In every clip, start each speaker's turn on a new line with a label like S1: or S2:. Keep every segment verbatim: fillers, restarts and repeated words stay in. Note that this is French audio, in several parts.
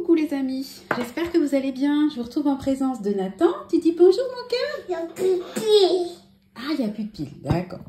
S1: Coucou les amis, j'espère que vous allez bien. Je vous retrouve en présence de Nathan. Tu dis bonjour mon cœur?
S2: Il n'y a plus de piles.
S1: Ah, il n'y a plus de piles, d'accord.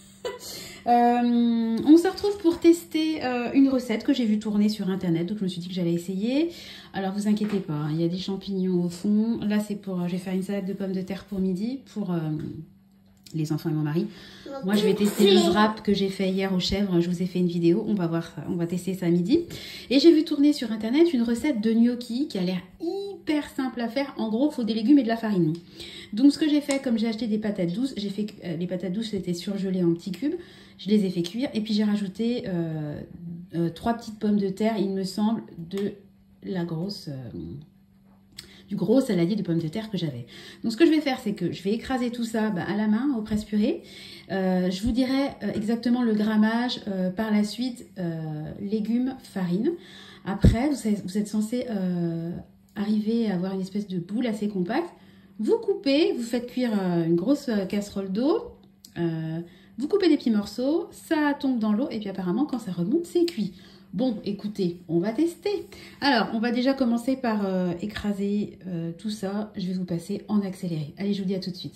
S1: euh, on se retrouve pour tester euh, une recette que j'ai vue tourner sur internet, donc je me suis dit que j'allais essayer. Alors vous inquiétez pas, hein, il y a des champignons au fond. Là c'est pour, je vais faire une salade de pommes de terre pour midi, pour euh, les enfants et mon mari. Moi je vais tester le wrap que j'ai fait hier aux chèvres, je vous ai fait une vidéo, on va voir, on va tester ça à midi. Et j'ai vu tourner sur internet une recette de gnocchi qui a l'air hyper simple à faire. En gros il faut des légumes et de la farine. Donc ce que j'ai fait, comme j'ai acheté des patates douces, j'ai fait euh, les patates douces étaient surgelées en petits cubes, je les ai fait cuire et puis j'ai rajouté euh, euh, trois petites pommes de terre, il me semble, de la grosse... Euh, du gros saladier de pommes de terre que j'avais. Donc ce que je vais faire, c'est que je vais écraser tout ça bah, à la main au presse-purée. Euh, je vous dirai euh, exactement le grammage euh, par la suite, euh, légumes, farine. Après, vous, vous êtes censé euh, arriver à avoir une espèce de boule assez compacte. Vous coupez, vous faites cuire euh, une grosse casserole d'eau. Euh, vous coupez des petits morceaux, ça tombe dans l'eau et puis apparemment quand ça remonte, c'est cuit. Bon, écoutez, on va tester. Alors, on va déjà commencer par euh, écraser euh, tout ça. Je vais vous passer en accéléré. Allez, je vous dis à tout de suite.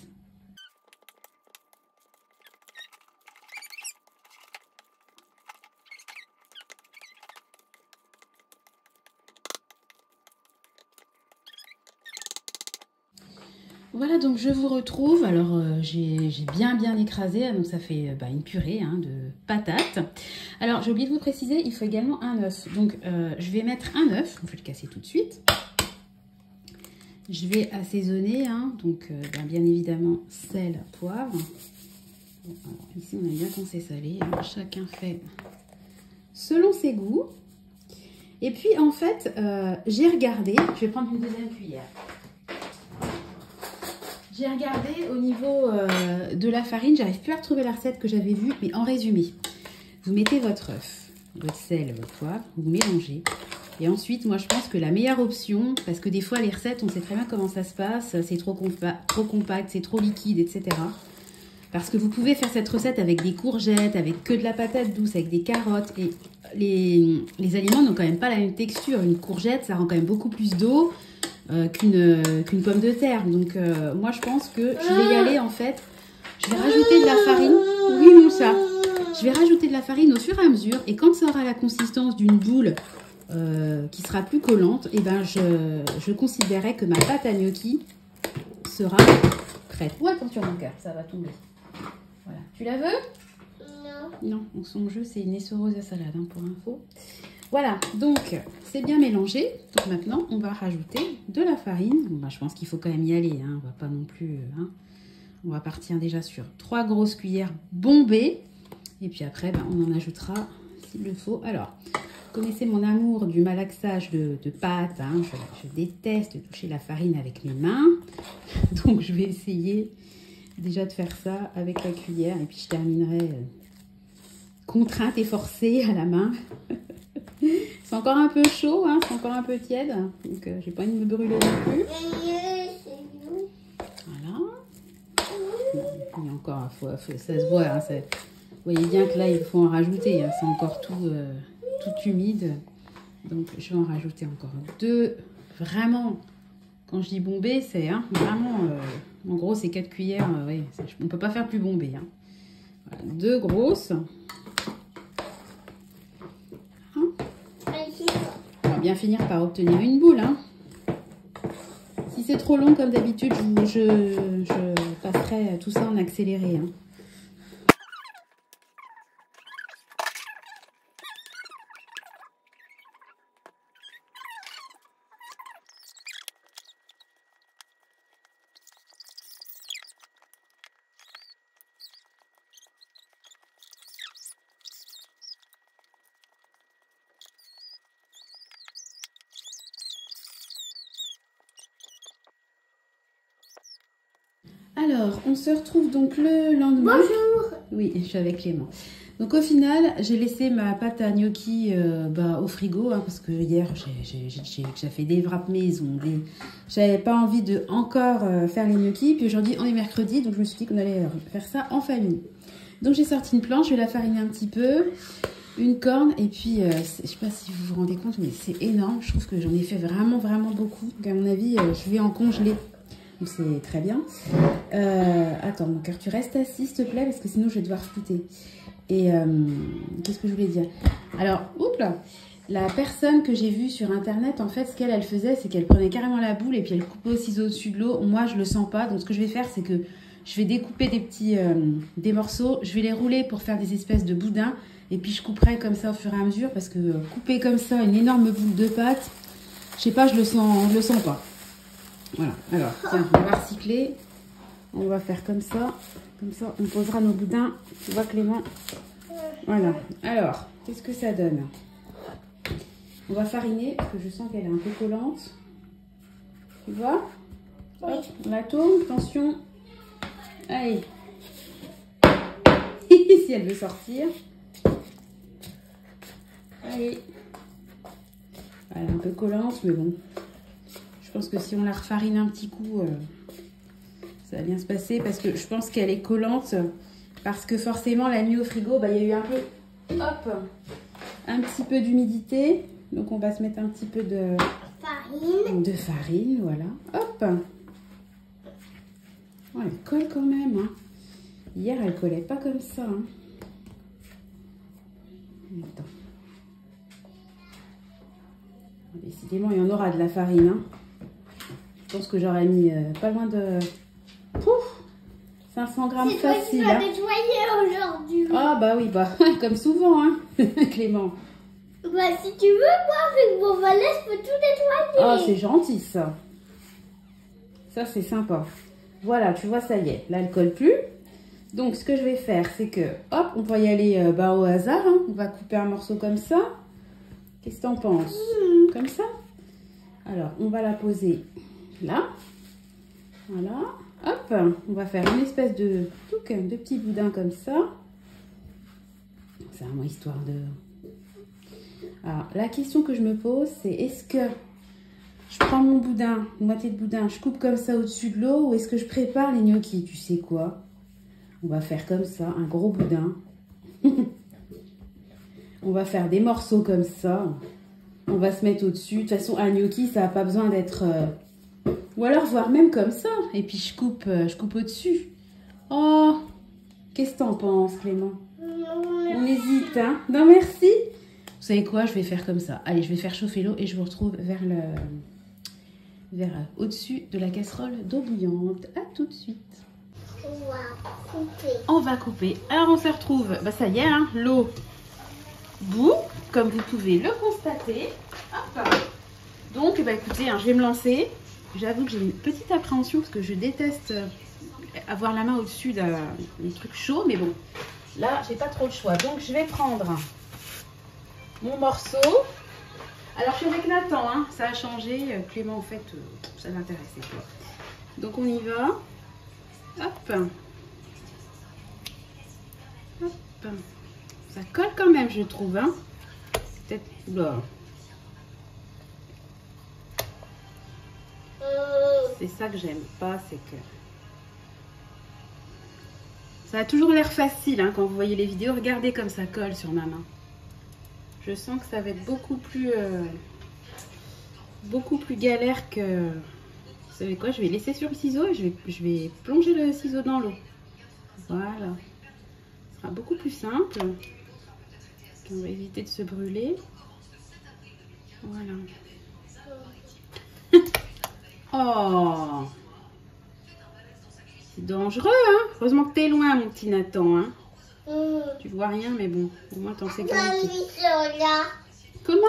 S1: Voilà, donc je vous retrouve. Alors, euh, j'ai bien bien écrasé, donc ça fait euh, bah, une purée hein, de patates. Alors, j'ai oublié de vous préciser, il faut également un œuf. Donc, euh, je vais mettre un œuf, on va le casser tout de suite. Je vais assaisonner, hein, donc euh, bah, bien évidemment sel, poivre. Bon, alors, ici, on a bien qu'on sait salé. Hein, chacun fait selon ses goûts. Et puis, en fait, euh, j'ai regardé, je vais prendre une deuxième cuillère. J'ai regardé au niveau euh, de la farine, j'arrive plus à retrouver la recette que j'avais vue, mais en résumé, vous mettez votre œuf, votre sel, votre poivre, vous mélangez. Et ensuite, moi je pense que la meilleure option, parce que des fois les recettes, on sait très bien comment ça se passe, c'est trop, compa trop compact, c'est trop liquide, et cetera. Parce que vous pouvez faire cette recette avec des courgettes, avec que de la patate douce, avec des carottes. Et les, les aliments n'ont quand même pas la même texture. Une courgette, ça rend quand même beaucoup plus d'eau. Euh, qu'une euh, qu'une pomme de terre. Donc euh, moi je pense que je vais y aller en fait. Je vais rajouter de la farine. Oui mon chat. Je vais rajouter de la farine au fur et à mesure. Et quand ça aura la consistance d'une boule euh, qui sera plus collante, et ben je, je considérerai que ma pâte à gnocchi sera prête. Oh attention mon cœur, ça va tomber. Voilà. Tu la veux? Non. Non, son jeu c'est une essoreuse à salade hein, pour info. Voilà, donc c'est bien mélangé. Donc maintenant, on va rajouter de la farine. Bon, bah, je pense qu'il faut quand même y aller. Hein. On va pas non plus... Hein. On va partir déjà sur trois grosses cuillères bombées. Et puis après, bah, on en ajoutera s'il le faut. Alors, vous connaissez mon amour du malaxage de, de pâte. Hein. Je, je déteste toucher la farine avec mes mains. Donc, je vais essayer déjà de faire ça avec la cuillère. Et puis, je terminerai euh, contrainte et forcée à la main. C'est encore un peu chaud, hein, c'est encore un peu tiède, donc euh, j'ai pas envie de me brûler non plus. Voilà. Il y a encore, faut, faut, ça se voit, hein, vous voyez bien que là il faut en rajouter, hein, c'est encore tout, euh, tout humide. Donc je vais en rajouter encore deux. Vraiment, quand je dis bombé, c'est hein, vraiment, euh, en gros c'est quatre cuillères, euh, ouais, on peut pas faire plus bombé. Hein. Voilà, deux grosses. Bien finir par obtenir une boule. Hein. Si c'est trop long comme d'habitude, je, je, je passerai tout ça en accéléré. Hein. Alors, on se retrouve donc le lendemain.
S2: Bonjour.
S1: Oui, je suis avec Clément. Donc au final, j'ai laissé ma pâte à gnocchi euh, bah, au frigo, hein, parce que hier, j'ai fait des wraps maison. Des... J'avais pas envie de encore euh, faire les gnocchis. Puis aujourd'hui, on est mercredi, donc je me suis dit qu'on allait faire ça en famille. Donc j'ai sorti une planche, je vais la fariner un petit peu. une corne. Et puis, euh, je sais pas si vous vous rendez compte, mais c'est énorme. Je trouve que j'en ai fait vraiment, vraiment beaucoup. Donc, à mon avis, euh, je vais en congeler. Donc, c'est très bien. Euh, attends, mon cœur, tu restes assis, s'il te plaît, parce que sinon, je vais devoir flouter. Et euh, qu'est-ce que je voulais dire? Alors, oups là, la personne que j'ai vue sur internet, en fait, ce qu'elle elle faisait, c'est qu'elle prenait carrément la boule et puis elle coupait au ciseau au-dessus de l'eau. Moi, je le sens pas. Donc, ce que je vais faire, c'est que je vais découper des petits euh, des morceaux. Je vais les rouler pour faire des espèces de boudins. Et puis, je couperai comme ça au fur et à mesure parce que euh, couper comme ça une énorme boule de pâte, je sais pas, je le sens, je le sens pas. Voilà. Alors, tiens, on va recycler. On va faire comme ça. Comme ça, on posera nos boudins. Tu vois, Clément? Voilà. Alors, qu'est-ce que ça donne? On va fariner, parce que je sens qu'elle est un peu collante. Tu vois? Hop, on la tourne. Attention. Allez. Si elle veut sortir. Allez. Elle est un peu collante, mais bon. Je pense que si on la refarine un petit coup... Euh, ça va bien se passer parce que je pense qu'elle est collante parce que forcément la nuit au frigo, bah, il y a eu un peu, hop, un petit peu d'humidité. Donc on va se mettre un petit peu de farine, de farine, voilà. Hop. Oh, elle colle quand même. Hein. Hier, elle collait pas comme ça. Hein. Attends. Décidément, il y en aura de la farine. Hein. Je pense que j'aurais mis euh, pas loin de... Pouf, cinq cents grammes facile.
S2: C'est toi qui vas nettoyer aujourd'hui.
S1: Ah bah oui, bah comme souvent, hein, Clément.
S2: Bah si tu veux, moi avec mon valet, je peux tout nettoyer.
S1: Ah, c'est gentil ça. Ça, c'est sympa. Voilà, tu vois, ça y est, là, elle colle plus. Donc, ce que je vais faire, c'est que, hop, on va y aller euh, bah, au hasard. Hein. On va couper un morceau comme ça. Qu'est-ce que t'en penses? mmh. Comme ça. Alors, on va la poser là. Voilà. Hop, on va faire une espèce de, de petit boudin comme ça. C'est vraiment histoire de... Alors, la question que je me pose, c'est est-ce que je prends mon boudin, une moitié de boudin, je coupe comme ça au-dessus de l'eau, ou est-ce que je prépare les gnocchis? Tu sais quoi? On va faire comme ça, un gros boudin. On va faire des morceaux comme ça. On va se mettre au-dessus. De toute façon, un gnocchi, ça n'a pas besoin d'être... Euh... Ou alors, voire même comme ça. Et puis, je coupe, euh, je coupe au-dessus. Oh, qu'est-ce que t'en penses, Clément? On hésite, hein? Non, merci. Vous savez quoi? Je vais faire comme ça. Allez, je vais faire chauffer l'eau et je vous retrouve vers le... vers euh, au-dessus de la casserole d'eau bouillante. À tout de suite.
S2: On va couper.
S1: On va couper. Alors, on se retrouve. Bah, ça y est, hein, l'eau bout, comme vous pouvez le constater. Hop. Donc, bah, écoutez, hein, je vais me lancer. J'avoue que j'ai une petite appréhension parce que je déteste avoir la main au-dessus d'un truc chaud. Mais bon, là, j'ai pas trop le choix. Donc, je vais prendre mon morceau. Alors, je suis avec Nathan. Hein, ça a changé. Clément, en fait, ça l'intéressait pas. Donc, on y va. Hop. Hop. Ça colle quand même, je trouve. Hein. Peut-être... Oula. C'est ça que j'aime pas, c'est que... Ça a toujours l'air facile hein, quand vous voyez les vidéos. Regardez comme ça colle sur ma main. Je sens que ça va être beaucoup plus... Euh, beaucoup plus galère que... Vous savez quoi? Je vais laisser sur le ciseau et je vais, je vais plonger le ciseau dans l'eau. Voilà. Ce sera beaucoup plus simple. On va éviter de se brûler. Voilà. Oh, c'est dangereux, hein. Heureusement que t'es loin, mon petit Nathan, hein. Mm. Tu vois rien, mais bon, au moins t'en sais pas. Comment?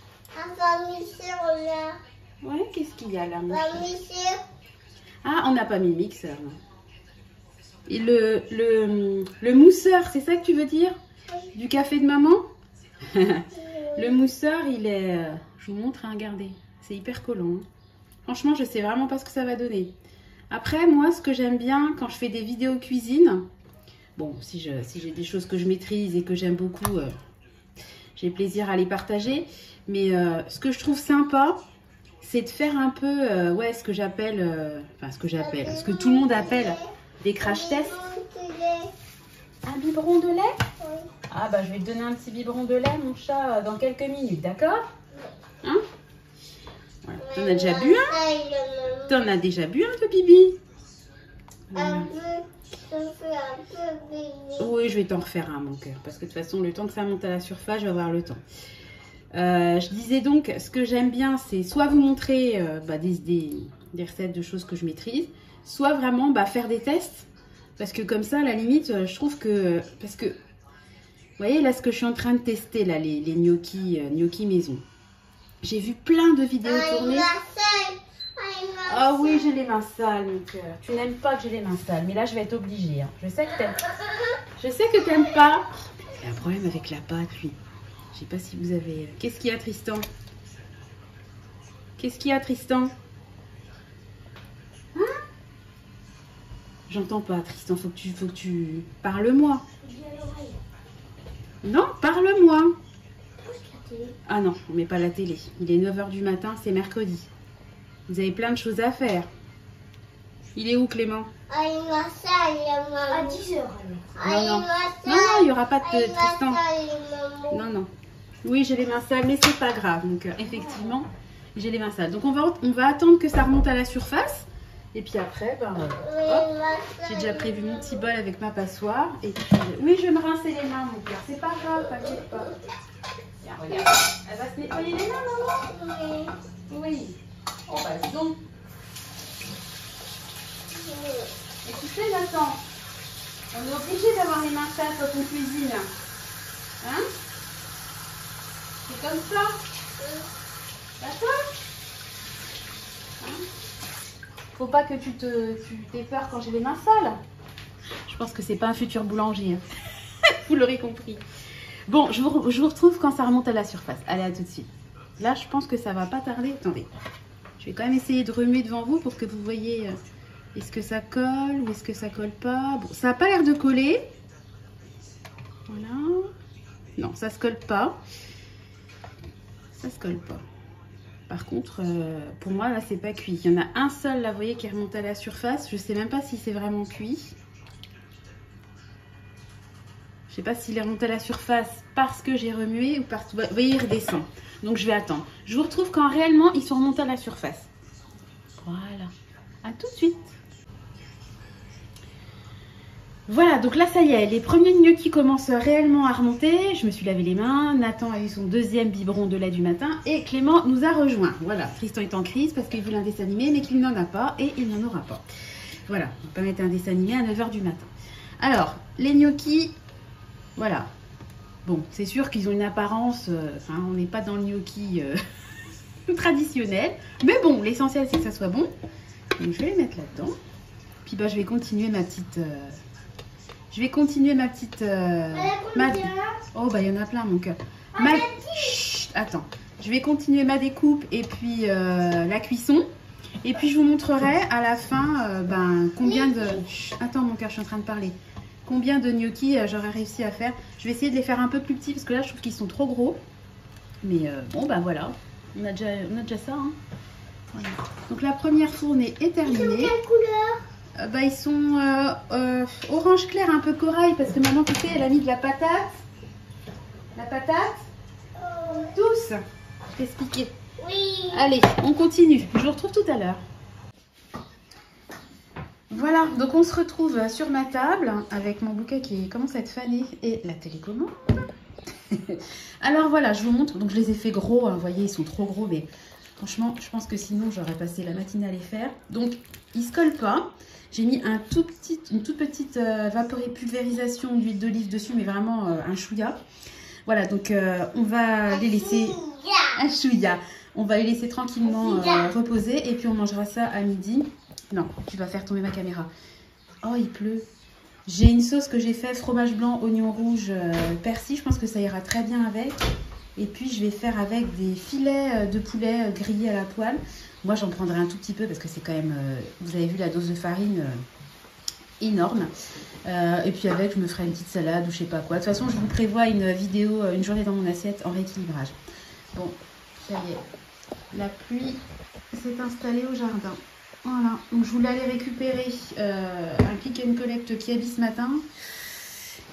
S1: Ouais, qu'est-ce qu'il y a là, mon chat? Ah, on n'a pas mis le mixeur. Non. Et le, le, le mousseur, c'est ça que tu veux dire? Du café de maman? Le mousseur, il est... Je vous montre, hein, regardez. C'est hyper collant. Hein. Franchement, je sais vraiment pas ce que ça va donner. Après, moi, ce que j'aime bien quand je fais des vidéos cuisine, bon, si j'ai si j'ai des choses que je maîtrise et que j'aime beaucoup, euh, j'ai plaisir à les partager. Mais euh, ce que je trouve sympa, c'est de faire un peu, euh, ouais, ce que j'appelle, euh, enfin, ce que j'appelle, ce que tout le monde appelle des crash tests. Un biberon de lait? Ah bah je vais te donner un petit biberon de lait, mon chat, dans quelques minutes, d'accord? Hein? Voilà. T'en as déjà bu un? T'en as déjà bu un, toi, Bibi?
S2: Un peu, ça fait un peu baigner.
S1: Oui, je vais t'en refaire un, mon cœur. Parce que de toute façon, le temps que ça monte à la surface, je vais avoir le temps. Euh, je disais donc, ce que j'aime bien, c'est soit vous montrer euh, bah, des, des, des recettes de choses que je maîtrise, soit vraiment bah, faire des tests. Parce que comme ça, à la limite, je trouve que... Parce que, vous voyez, là, ce que je suis en train de tester, là, les, les gnocchis, euh, gnocchis maison. J'ai vu plein de vidéos tournées. Ah oui, j'ai les mains sales, mon cœur. Tu n'aimes pas que j'ai les mains sales, mais là, je vais être obligée. Hein. Je sais que t'aimes. Je sais que t'aimes pas. Il y a un problème avec la pâte, lui. Je sais pas si vous avez... Qu'est-ce qu'il y a, Tristan? Qu'est-ce qu'il y a, Tristan? Hein? J'entends pas, Tristan. Faut que tu... Faut que tu... Parle-moi. Non, parle-moi. Ah non, on met pas la télé. Il est neuf heures du matin, c'est mercredi. Vous avez plein de choses à faire. Il est où, Clément?
S2: À dix heures.
S1: Non, non. Non, non, il n'y aura pas de Tristan. Non, non. Oui, j'ai les mains sales, mais c'est pas grave. Donc, euh, effectivement, j'ai les mains sales. Donc, on va, on va attendre que ça remonte à la surface. Et puis après, ben, euh, j'ai déjà prévu mon petit bol avec ma passoire. Et puis, oui, je vais me rincer les mains, mon cœur. C'est pas grave, t'inquiète pas. Tiens, regarde. Elle va se nettoyer les mains, maman? Oui. Oh, bah, dis donc. Et tu sais, Nathan, on est obligé d'avoir les mains sales quand on cuisine. Hein? C'est comme ça. D'accord? Hein? Faut pas que tu te, tu t'aies peur quand j'ai les mains sales. Je pense que c'est pas un futur boulanger. Hein. Vous l'aurez compris. Bon, je vous, je vous retrouve quand ça remonte à la surface. Allez, à tout de suite. Là, je pense que ça va pas tarder. Attendez. Je vais quand même essayer de remuer devant vous pour que vous voyez... Est-ce que ça colle ou est-ce que ça colle pas? Bon, ça n'a pas l'air de coller. Voilà. Non, ça se colle pas. Ça se colle pas. Par contre, euh, pour moi, là, c'est pas cuit. Il y en a un seul, là, vous voyez, qui remonte à la surface. Je sais même pas si c'est vraiment cuit. Je sais pas s'il est remonté à la surface parce que j'ai remué ou parce que... Vous voyez, il redescend. Donc, je vais attendre. Je vous retrouve quand réellement ils sont remontés à la surface. Voilà. À tout de suite. Voilà, donc là, ça y est. Les premiers gnocchis commencent réellement à remonter. Je me suis lavé les mains. Nathan a eu son deuxième biberon de lait du matin. Et Clément nous a rejoints. Voilà, Tristan est en crise parce qu'il voulait un dessin animé, mais qu'il n'en a pas et il n'en aura pas. Voilà, on va pas mettre un dessin animé à neuf heures du matin. Alors, les gnocchis... Voilà. Bon, c'est sûr qu'ils ont une apparence... Euh, enfin, on n'est pas dans le gnocchi euh, traditionnel. Mais bon, l'essentiel, c'est que ça soit bon. Donc, je vais les mettre là-dedans. Puis, bah, je vais continuer ma petite... Euh, je vais continuer ma petite... Euh, ma... Oh, bah, il y en a plein, mon cœur. Ma... Chut, attends. Je vais continuer ma découpe et puis euh, la cuisson. Et puis, je vous montrerai à la fin euh, ben, combien de... Chut, attends, mon cœur, je suis en train de parler. Combien de gnocchis euh, j'aurais réussi à faire. Je vais essayer de les faire un peu plus petits parce que là je trouve qu'ils sont trop gros. Mais euh, bon bah voilà, on a déjà, on a déjà ça. Hein. Voilà. Donc la première fournée est terminée.
S2: Ils sont quelle couleur?
S1: euh, bah, Ils sont euh, euh, orange clair, un peu corail parce que maman tu sais elle a mis de la patate. La patate
S2: oh.
S1: Tous. Je vais expliquer.
S2: Oui.
S1: Allez, on continue. Je vous retrouve tout à l'heure. Voilà, donc on se retrouve sur ma table avec mon bouquet qui commence à être fané et la télécommande. Alors voilà, je vous montre. Donc je les ai fait gros, hein, vous voyez, ils sont trop gros, mais franchement, je pense que sinon j'aurais passé la matinée à les faire. Donc ils se collent pas. J'ai mis un tout petit, une toute petite euh, vaporée pulvérisation d'huile d'olive dessus, mais vraiment euh, un chouïa. Voilà, donc euh, on va les laisser... Un chouïa. On va les laisser tranquillement euh, reposer et puis on mangera ça à midi. Non, tu vas faire tomber ma caméra. Oh, il pleut. J'ai une sauce que j'ai fait, fromage blanc, oignon rouge, euh, persil. Je pense que ça ira très bien avec. Et puis, je vais faire avec des filets de poulet grillés à la poêle. Moi, j'en prendrai un tout petit peu parce que c'est quand même... Euh, vous avez vu la dose de farine euh, énorme. Euh, et puis avec, je me ferai une petite salade ou je sais pas quoi. De toute façon, je vous prévois une vidéo, une journée dans mon assiette en rééquilibrage. Bon, ça y est. La pluie s'est installée au jardin. Voilà, donc je voulais aller récupérer euh, un click and collect qui a bis ce matin.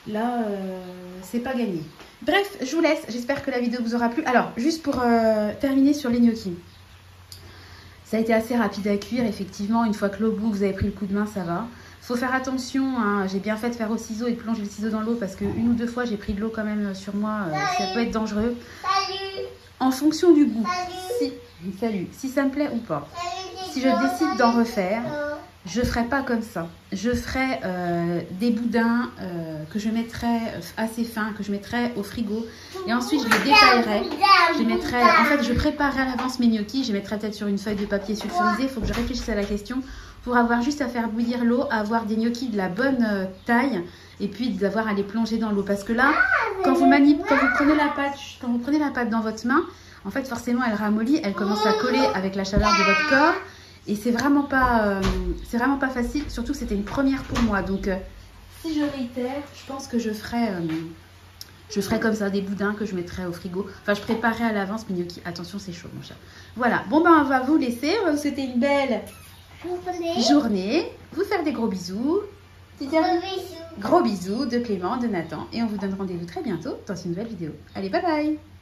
S1: là, euh, c'est pas gagné. Bref, je vous laisse. J'espère que la vidéo vous aura plu. Alors, juste pour euh, terminer sur les gnocchis. Ça a été assez rapide à cuire, effectivement. Une fois que l'eau bout, vous avez pris le coup de main, ça va. Faut faire attention, hein. J'ai bien fait de faire au ciseau et de plonger le ciseau dans l'eau parce qu'une ou deux fois, j'ai pris de l'eau quand même sur moi. Euh, ça peut être dangereux.
S2: Salut.
S1: En fonction du goût.
S2: Salut.
S1: Si, salut. Si ça me plaît ou pas.
S2: Salut.
S1: Si je décide d'en refaire, je ferai pas comme ça. Je ferai euh, des boudins euh, que je mettrai assez fins, que je mettrai au frigo. Et ensuite, je les détaillerai. Je les mettrai, en fait, je préparerai à l'avance mes gnocchis. Je les mettrai peut-être sur une feuille de papier sulfurisé. Il faut que je réfléchisse à la question pour avoir juste à faire bouillir l'eau, avoir des gnocchis de la bonne euh, taille et puis d'avoir à les plonger dans l'eau. Parce que là, quand vous, manip quand vous prenez la pâte, quand vous prenez la pâte dans votre main, en fait, forcément, elle ramollit, elle commence à coller avec la chaleur de votre corps. Et c'est vraiment pas, euh, c'est vraiment pas facile, surtout que c'était une première pour moi. Donc, euh, si je réitère, je pense que je ferai, euh, je ferai comme ça des boudins que je mettrai au frigo. Enfin, je préparerai à l'avance mes gnocchis. Attention, c'est chaud, mon chat. Voilà. Bon, ben, on va vous laisser. On va vous souhaiter une belle journée. Vous faire des gros bisous.
S2: Gros bisous.
S1: Gros bisous de Clément, de Nathan. Et on vous donne rendez-vous très bientôt dans une nouvelle vidéo. Allez, bye bye.